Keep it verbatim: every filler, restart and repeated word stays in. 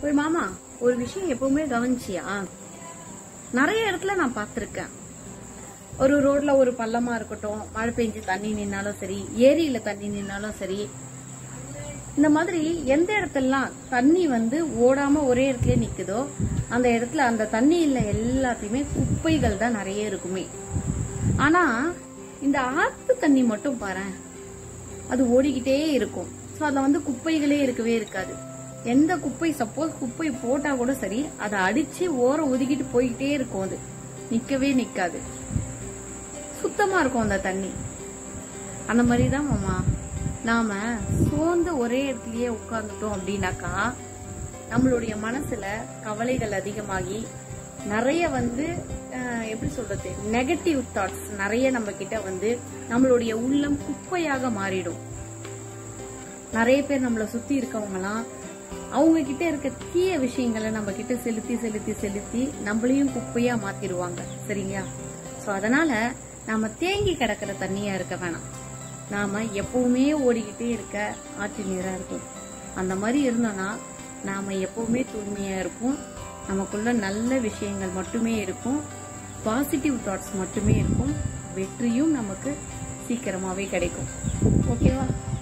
ஒரு மாமா ஒரு விஷயம் எப்பவுமே கவனிச்சியா? நிறைய இடத்துல நான் பார்த்திருக்கேன். ஒரு ரோட்ல ஒரு பள்ளமா இருக்கட்டும், மழை பெஞ்சு தண்ணி நின்னாலும் சரி, ஏரியில தண்ணி நின்னாலும் சரி, இந்த மாதிரி எந்த இடத்துலலாம் தண்ணி வந்து ஓடாம ஒரே இடத்துல நிக்குதோ அந்த இடத்துல அந்த தண்ணியில எல்லாத்தையுமே குப்பைகள் தான் நிறைய இருக்குமே. ஆனா இந்த ஆத்து தண்ணி மட்டும் பாரு, அது ஓடிக்கிட்டே இருக்கும். சோ அதுல வந்து குப்பைகளே இருக்கவே இருக்காது. எந்த குப்பை சப்போஸ் குப்பை போட்டா கூட சரி, அதை அடிச்சு ஓரம் ஒதுக்கிட்டு போய்கிட்டே இருக்கும். அது நிக்கவே நிக்காது, சுத்தமா இருக்கும் அந்த தண்ணி. அந்த மாதிரிதான் மாமா, நாம சோர்ந்து ஒரே இடத்துலயே உட்கார்ந்துட்டோம் அப்படின்னாக்கா நம்மளுடைய மனசுல கவலைகள் அதிகமாகி நிறைய வந்து எப்படி சொல்றது, நெகட்டிவ் தாட்ஸ் நிறைய நம்ம கிட்ட வந்து நம்மளுடைய உள்ளம் குப்பையாக மாறிடும். நிறைய பேர் நம்மள சுத்தி இருக்கவங்கலாம் அவங்க கிட்ட இருக்க தீய விஷயங்களை நம்ம கிட்ட செலுத்தி செலுத்தி செலுத்தி நம்மளையும் குப்பையா மாத்திடுவாங்க. சரிங்களா? சோ அதனால நாம தேங்கி கிடக்கிற தண்ணியா இருக்க வேணாம். நாம எப்பவுமே ஓடிக்கிட்டே இருக்க ஆற்று நீரா இருக்கும். அந்த மாதிரி இருந்தோம்னா நாம எப்பவுமே தூய்மையா இருப்போம். நமக்குள்ள நல்ல விஷயங்கள் மட்டுமே இருக்கும், பாசிட்டிவ் தாட்ஸ் மட்டுமே இருக்கும். வெற்றியும் நமக்கு சீக்கிரமாவே கிடைக்கும். ஓகேவா?